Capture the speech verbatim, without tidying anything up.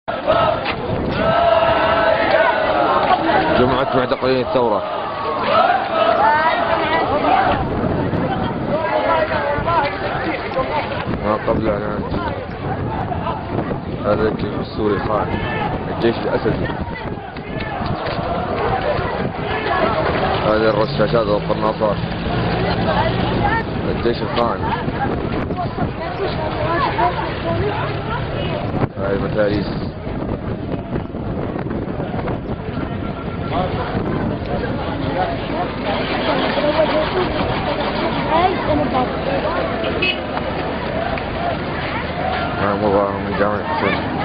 جمعة معتقلين الثورة. ما قبل إعلان هذا الجيش السوري خان، الجيش الأسدي. هذه الرشاشات والقناصات، الجيش الخان. هاي المتاريس. هاي مظاهرة من جامعة حسين.